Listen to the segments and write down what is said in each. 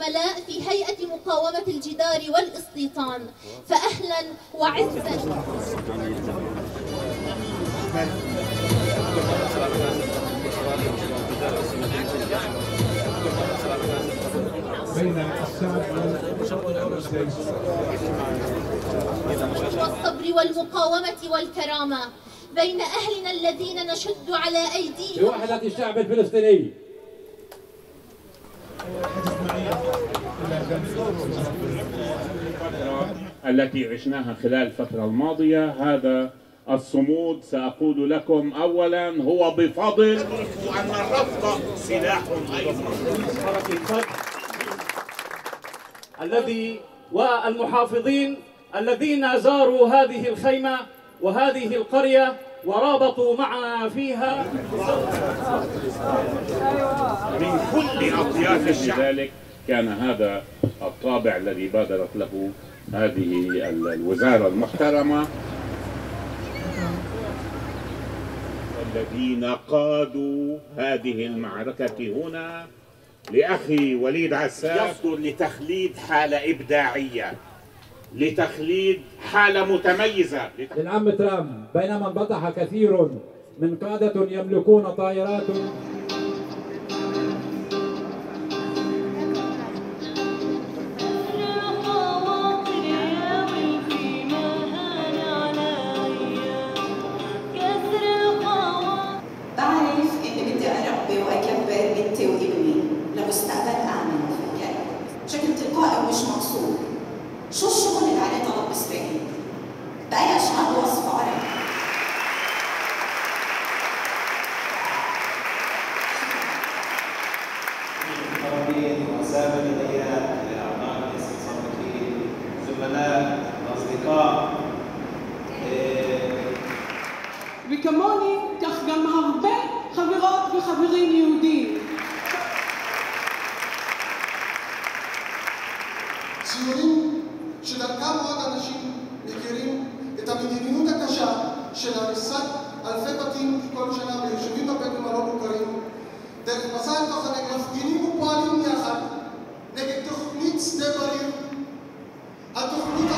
الزملاء في هيئة مقاومة الجدار والاستيطان، فأهلا وعزا. بين الشعب والصبر والمقاومة والكرامة بين أهلنا الذين نشد على أيديهم لوحدة الشعب الفلسطيني. التي عشناها خلال الفترة الماضية، هذا الصمود سأقول لكم أولا هو بفضل أن الرفض سلاح أيضا. الذي والمحافظين الذين زاروا هذه الخيمة وهذه القرية ورابطوا معنا فيها من كل أطياف الشعب. لذلك كان هذا الطابع الذي بادرت له هذه الوزارة المحترمة، والذين قادوا هذه المعركة هنا لأخي وليد عساف يصدر لتخليد حالة إبداعية، لتخليد حالة متميزة. للعم ترامب، بينما انبطح كثير من قادة يملكون طائرات لمستقبل آمن وفكري بشكل تلقائي ومش مقصود. شو الشغل اللي عليه طلب إسرائيل؟ بأي أشعار وصف عربي؟ المقربين وأسامي الأيام لأعضاء الاستقصاء الوكيل، زملاء، أصدقاء. וכמוני, כך גם הרבה חברות וחברים יהודים. ציורים שדרכם עוד אנשים מכירים את המדיניות הקשה של הריסת אלפי בתים כל שנה ביישובים הבדואים הלא מוכרים. דרך מסע אל תוך הנגב מפגינים ופועלים יחד נגד תוכנית שדה בריר, התוכנית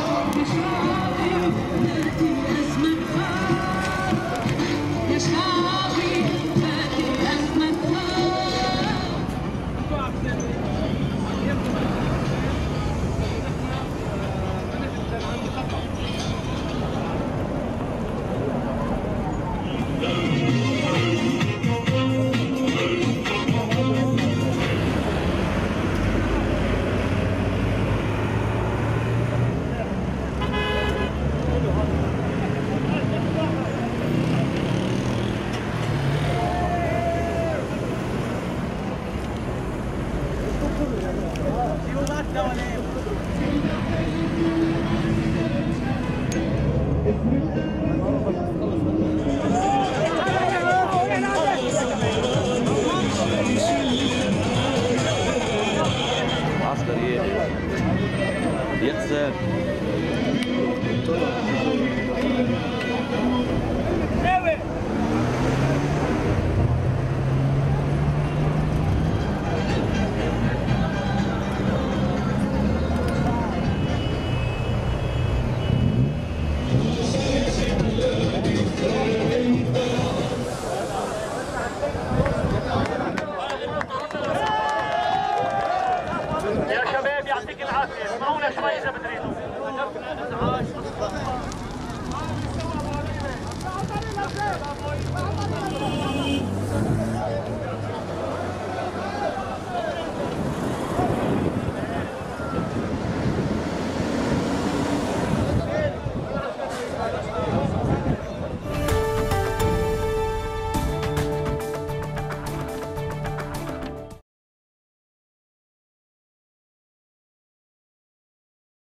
عسكرية يحسن